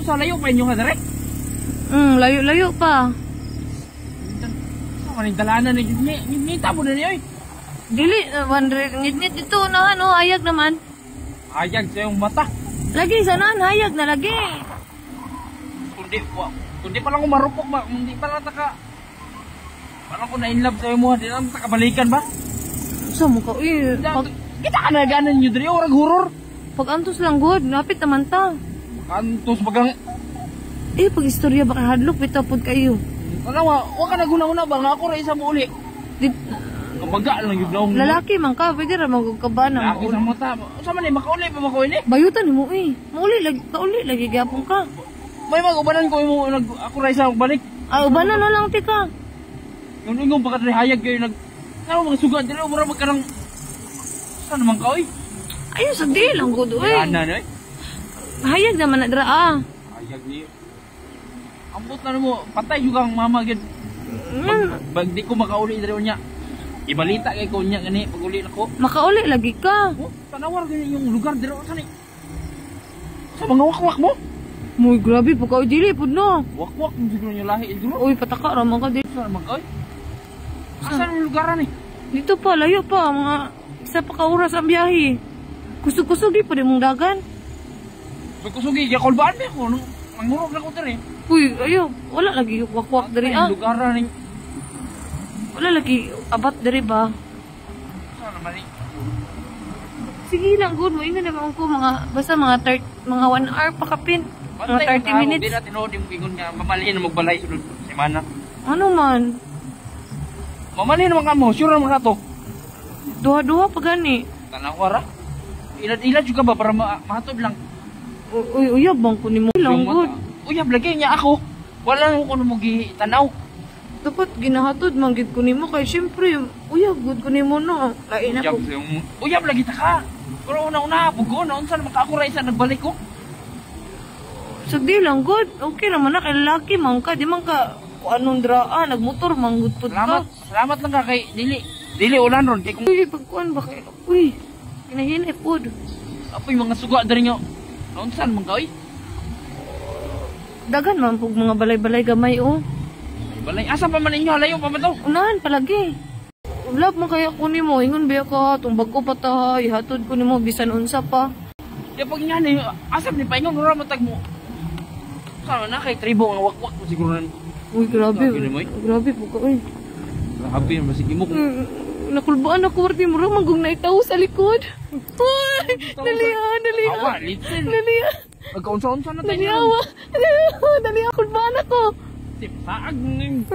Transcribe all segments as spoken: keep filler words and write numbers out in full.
Sa layo pa inyo nga direct. Hmm, layo-layo pa. Sa maning dalanan ni ni ni tabo na niyo. Dili, uh, wonder, ngit-ngit dito na ano, hayag naman. Hayag sa yung mata. Lagi, sanaan, hayag na lagi. Kundi po, kundi pa lang ko marupok ba, hindi pa lang taka. Parang ko na in love sa mo, di lang takabalikan ba? Sa mo ka, uy. Pag, kita ka na ganan nyo diri, orag horror. pag antos lang good, napit naman ta. Kantos bagang, Eh, pag istorya baka hadlok, bitapod kayo. ano wa, wa ka na guna-guna ba, nga ako ra isa mo uli. Di, Kabaga lang yung daw. lalaki man ka, pwede ra magkabana. Laki sa mata. Sa man eh, makauli pa makauli ni. Bayutan mo eh. Mauli lagi, kauli lagi gyapon ka. May mag-ubanan ko mo nag ako ra isa balik. Ah, ubanan na lang tika. Yung ingong baka hayag kayo nag ano mga sugad dili umura magkarang saan naman ka oy? Ayun sa di lang good oy. Ana na. Hayag naman na dra ah. Hayag ni. Ambot na mo patay juga ang mama gid. Mm, Bag di ko makauli diri unya. Ibalita kay ko unya gani pag uli nako. makauli lagi ka. Oh, tanawar gani yung lugar diri sa ni. Sa mga wakwak mo? Muy grabe po ka dili pud no. Wakwak mo siguro yung lahi siguro. Uy, pataka ra man ka di. Saan naman ka oy? Asan ang lugaran ni? Dito pa layo pa mga isa pa ka oras ang biyahe. Kusog-kusog di pa di mong dagan. Pagkusugi ya kolbaan ba ko no. Mangurog na ko diri. Uy, ayo, wala lagi wakwak diri ah. Ang lugaran ni. Wala lagi abat diri ba? Saan naman ni? Sige lang good mo ingon naman ko mga basta mga thirty, mga one hour pa kapin. Mga thirty minutes. Hindi natin o, di mo ingon nga, mamalihin na magbalay sunod semana. Ano man? Mamalihin naman ka mo, sure naman ka to. Duha-duha pa gani. Tanawara. Ilad-ilad juga ba para ma mahatod lang. U- Uy, uyab bang ko nimo lang good. Uyab, lagay niya ako. Wala lang ko na mo tanaw. Dapat ginahatod man gid ko nimo kay syempre uyab good ko nimo no. Lain Uyab, ako. yung, uyab lagi ta ka. Pero una-una, bugo na, unsa naman ka ako ra isa nagbalik ko. So di lang good. Okay naman na kay lalaki man ka, di man ka kung anong draa, nagmotor man good pud Salamat, ka. salamat lang ka kay Dili. Dili ulan ron. Kay kung Uy, pagkuan ba kay uy. Kinahinay pud. apoy mga suga dari nyo. Unsan man ka, oy? Dagan man pug mga balay-balay gamay oh. Balay, asa pa man ninyo? Layo pa man to? Unahan palagi. Love mo kaya ko nimo, ingon biya ka, tumbag ko pa ta, ihatod ko nimo bisan unsa pa. Di pag niya ni, asap ni paingon, nura matag mo. Sana na kay tribo nga wakwak mo siguro na. Uy, grabe. Grabe naman, eh. Grabe po ka, uy. Grabe na masig mo. Mm, nakulbaan ako, Marty, mura manggong naitaw sa likod. Uy, daliha, daliha. Awa, listen. Daliha, Magkaunsa-unsa na tayo. daliha, daliha, daliha, kulbaan ako. Saag ng...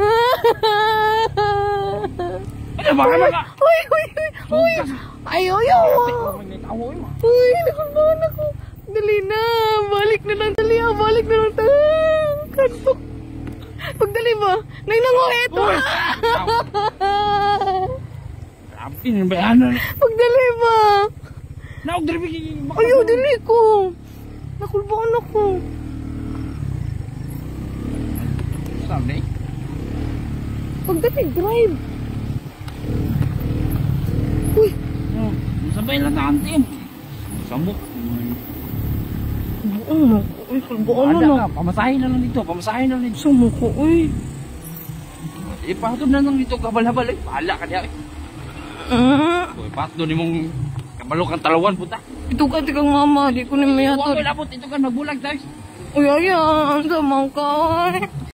Ano ba ka na? Uy, uy, uy, uy. Ay, uy, uy. Uy, nakulbaan ako. Dali na, balik na lang, daliha, balik na lang tayo. Kanto. Pagdali ba? Nagnanguhit. Grabe na bayanan. Pagdali ba? Naog dali. Ayaw, dali ko. Nakulbaan ako. Sabi. Pagdali, drive. Uy, Oh, sabay lang na antim. Sambok. buong mo. Uy, kulbaan Ada na ka, na. pamasahin na lang dito, pamasahin na lang dito. Gusto mo ko, uy. Ipatod na lang dito, kabal-habal. Eh, pahala ka niya. Ah, Eh. Ipatod ni mong kabalo kang talawan, puta. ito ka, tikang mama. Di ko na Huwag mayatod. ko labot, ito ka, magbulag tayo. Uy, ayan. Sama ka.